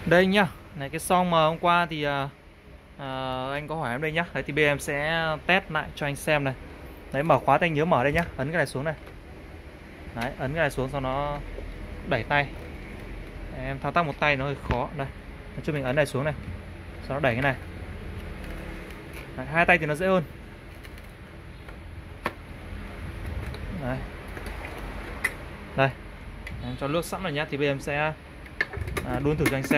Đây nhá, này cái xong mà hôm qua thì anh có hỏi em đây nhá. Đấy thì bên em sẽ test lại cho anh xem này. Đấy, mở khóa thì anh nhớ mở đây nhá. Ấn cái này xuống này. Đấy, ấn cái này xuống sau nó đẩy tay. Em thao tác một tay nó hơi khó. Đây, cho mình ấn này xuống này. Sau đó đẩy cái này. Đấy, hai tay thì nó dễ hơn. Đấy. Đây, em cho nước sẵn rồi nhá. Thì bên em sẽ đun thử cho anh xem.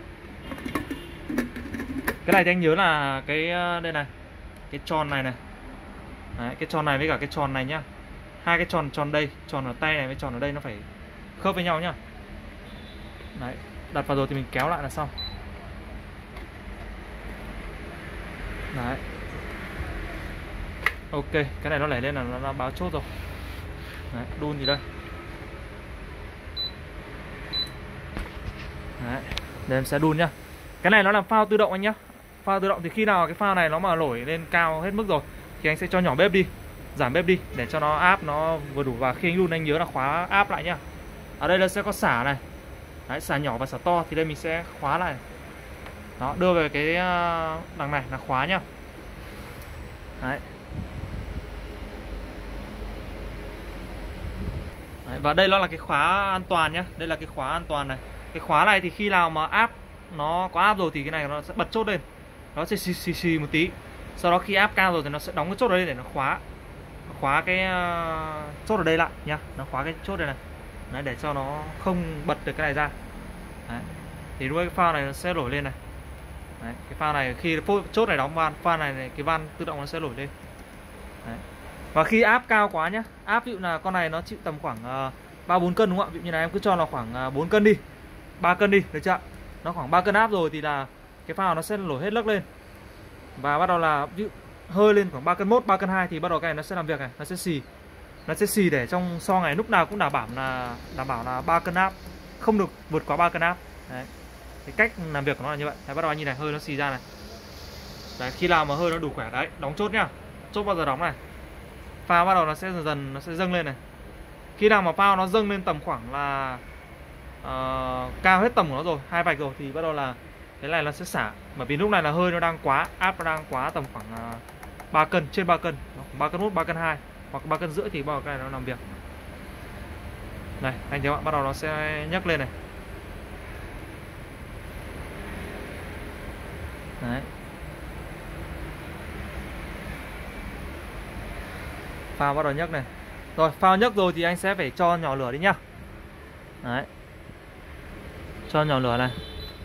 Cái này thì anh nhớ là cái đây này, cái tròn này này. Đấy, cái tròn này với cả cái tròn này nhá. Hai cái tròn tròn đây, tròn ở tay này với tròn ở đây nó phải khớp với nhau nhá. Đấy, đặt vào rồi thì mình kéo lại là xong. Đấy. Ok, cái này nó đẩy lên là nó báo chốt rồi. Đấy, đun gì đây. Đấy, để em sẽ đun nhá. Cái này nó là phao tự động anh nhá. Phao tự động thì khi nào cái phao này nó mà nổi lên cao hết mức rồi thì anh sẽ cho nhỏ bếp đi, giảm bếp đi để cho nó áp nó vừa đủ. Và khi anh đun anh nhớ là khóa áp lại nhá. Ở đây nó sẽ có xả này. Đấy, xả nhỏ và xả to thì đây mình sẽ khóa lại. Đó, đưa về cái đằng này là khóa nhá. Đấy. Đấy, và đây nó là cái khóa an toàn nhá. Đây là cái khóa an toàn này. Cái khóa này thì khi nào mà áp nó có áp rồi thì cái này nó sẽ bật chốt lên. Nó sẽ xì một tí. Sau đó khi áp cao rồi thì nó sẽ đóng cái chốt ở đây để nó khóa cái chốt ở đây lại nhá. Nó khóa cái chốt đây này. Đấy, để cho nó không bật được cái này ra. Đấy. Thì lúc cái pha này nó sẽ nổi lên này. Đấy, cái pha này khi chốt này đóng van, pha này cái van tự động nó sẽ nổi lên. Đấy. Và khi áp cao quá nhá, áp ví dụ là con này nó chịu tầm khoảng 3-4 cân đúng không ạ? Ví dụ như là em cứ cho là khoảng 4 cân đi, 3 cân đi, được chưa? Nó khoảng 3 cân áp rồi thì là cái phao nó sẽ nổi hết lấc lên. Và bắt đầu là ví dụ hơi lên khoảng 3 cân 1, 3 cân 2 thì bắt đầu cái này nó sẽ làm việc này, nó sẽ xì. Nó sẽ xì để trong xo này lúc nào cũng đảm bảo là 3 cân áp, không được vượt quá 3 cân áp. Đấy. Cái cách làm việc của nó là như vậy. Đấy, bắt đầu anh nhìn này, hơi nó xì ra này. Đấy, khi nào mà hơi nó đủ khỏe đấy, đóng chốt nhá. Chốt bao giờ đóng này. Phao bắt đầu nó sẽ dần dần nó sẽ dâng lên này. Khi nào mà phao nó dâng lên tầm khoảng là cao hết tầm của nó rồi, 2 vạch rồi thì bắt đầu là cái này nó sẽ xả. Bởi vì lúc này là hơi nó đang quá, áp nó đang quá tầm khoảng 3 cân, trên 3 cân, 3 cân 1, 3 cân 2 hoặc 3 cân rưỡi thì bắt đầu cái này nó làm việc. Này, anh thấy bạn, bắt đầu nó sẽ nhấc lên này. Đấy. Phao bắt đầu nhấc này. Rồi, phao nhấc rồi thì anh sẽ phải cho nhỏ lửa đi nhá. Đấy. Cho nhỏ lửa này.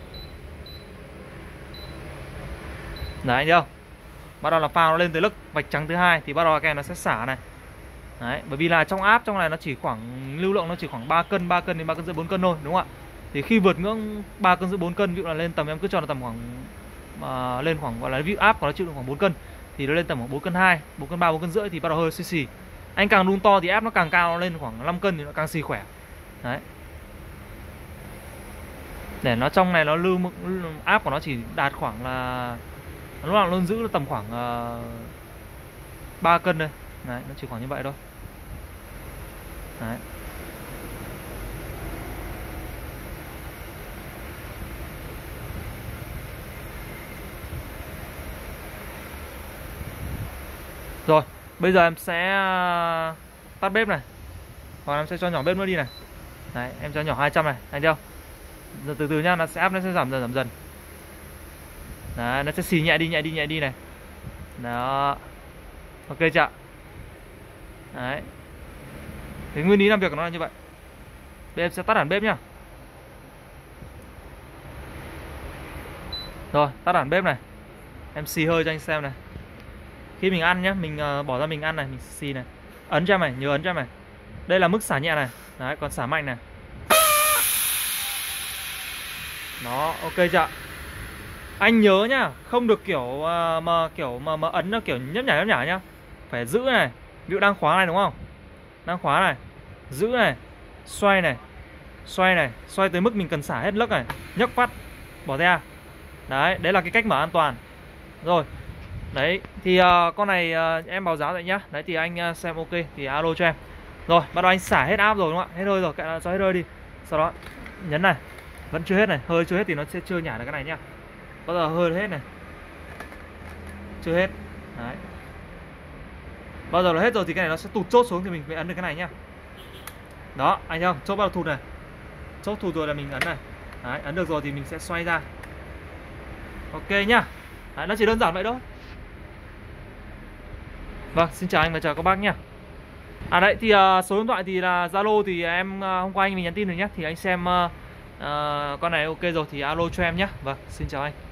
Đấy, anh thấy không? Bắt đầu là phao nó lên tới lức vạch trắng thứ hai thì bắt đầu cái này nó sẽ xả này. Đấy, bởi vì là trong áp trong này nó chỉ khoảng lưu lượng nó chỉ khoảng 3 cân đến 3 cân rưỡi 4 cân thôi, đúng không ạ? Thì khi vượt ngưỡng 3 cân rưỡi 4 cân, ví dụ là lên tầm em cứ cho là tầm khoảng lên khoảng gọi là ví dụ áp của nó chịu được khoảng 4 cân thì nó lên tầm khoảng 4 cân 2, 4 cân 3, 4 cân rưỡi thì bắt đầu hơi xì. Anh càng đun to thì áp nó càng cao, nó lên khoảng 5 cân thì nó càng xì khỏe. Đấy. Để nó trong này nó lưu áp của nó chỉ đạt khoảng là lúc nào luôn giữ tầm khoảng 3 cân đây. Đấy, nó chỉ khoảng như vậy thôi. Đấy. Rồi, bây giờ em sẽ tắt bếp này. Hoặc em sẽ cho nhỏ bếp nữa đi này. Đấy, em cho nhỏ 200 này, anh thấy không? Giờ từ từ nhá, nó sẽ áp nó sẽ giảm dần. Đấy, nó sẽ xì nhẹ đi này. Đó. Ok chưa? Đấy. Thế nguyên lý làm việc của nó là như vậy. Bây giờ em sẽ tắt hẳn bếp nhá. Rồi, tắt hẳn bếp này. Em xì hơi cho anh xem này. Khi mình ăn nhá, mình bỏ ra mình ăn này, mình xì này. Ấn cho em này, nhớ ấn cho em này. Đây là mức xả nhẹ này. Đấy, còn xả mạnh này. Đó, ok chưa? Anh nhớ nhá, không được kiểu mà ấn nó kiểu nhấp nhả nhá. Phải giữ này. Ví dụ đang khóa này đúng không? Đang khóa này. Giữ này. Xoay này. Xoay tới mức mình cần xả hết lấc này. Nhấc phát, bỏ ra. Đấy, đấy là cái cách mở an toàn. Rồi. Đấy, thì con này em báo giá vậy nhá. Đấy thì anh xem ok thì alo cho em. Rồi, bắt đầu anh xả hết áp rồi đúng không ạ? Hết hơi rồi, cạn cho hết hơi đi. Sau đó nhấn này. Vẫn chưa hết này, hơi chưa hết thì nó sẽ chưa nhả được cái này nhá. Bao giờ hơi hết này. Chưa hết. Đấy. Bao giờ nó hết rồi thì cái này nó sẽ tụt chốt xuống thì mình mới ấn được cái này nhá. Đó, anh thấy không? Chốt bắt đầu thụt này. Chốt thụt rồi là mình ấn này. Đấy, ấn được rồi thì mình sẽ xoay ra. Ok nhá. Đấy, nó chỉ đơn giản vậy thôi. Vâng, xin chào anh và chào các bác nhá. À đấy thì số điện thoại thì là Zalo thì em hôm qua anh mình nhắn tin rồi nhá. Thì anh xem con này ok rồi thì alo cho em nhá. Vâng, xin chào anh.